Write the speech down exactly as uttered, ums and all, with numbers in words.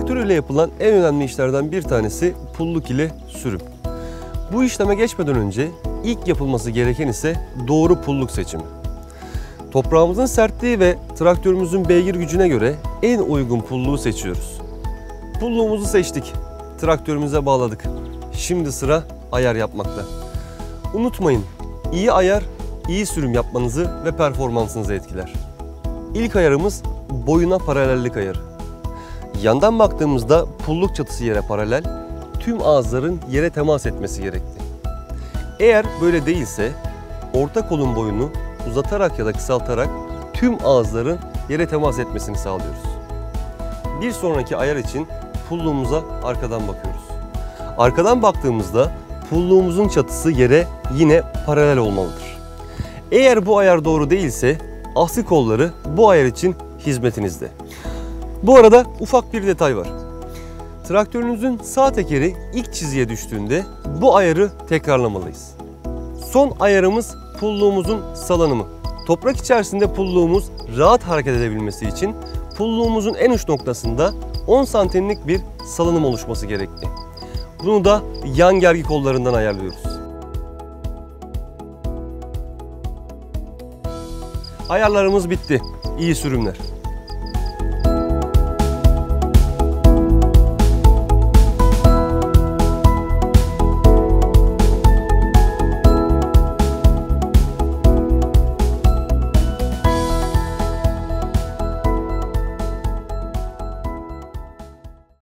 Traktör ile yapılan en önemli işlerden bir tanesi pulluk ile sürüm. Bu işleme geçmeden önce ilk yapılması gereken ise doğru pulluk seçimi. Toprağımızın sertliği ve traktörümüzün beygir gücüne göre en uygun pulluğu seçiyoruz. Pulluğumuzu seçtik, traktörümüze bağladık. Şimdi sıra ayar yapmakta. Unutmayın, iyi ayar, iyi sürüm yapmanızı ve performansınızı etkiler. İlk ayarımız boyuna paralellik ayarı. Yandan baktığımızda pulluk çatısı yere paralel, tüm ağızların yere temas etmesi gerekli. Eğer böyle değilse, orta kolun boyunu uzatarak ya da kısaltarak tüm ağızların yere temas etmesini sağlıyoruz. Bir sonraki ayar için pulluğumuza arkadan bakıyoruz. Arkadan baktığımızda pulluğumuzun çatısı yere yine paralel olmalıdır. Eğer bu ayar doğru değilse askı kolları bu ayar için hizmetinizde. Bu arada ufak bir detay var. Traktörünüzün sağ tekeri ilk çizgiye düştüğünde bu ayarı tekrarlamalıyız. Son ayarımız pulluğumuzun salınımı. Toprak içerisinde pulluğumuz rahat hareket edebilmesi için pulluğumuzun en uç noktasında on santimlik bir salınım oluşması gerekli. Bunu da yan gergi kollarından ayarlıyoruz. Ayarlarımız bitti. İyi sürümler.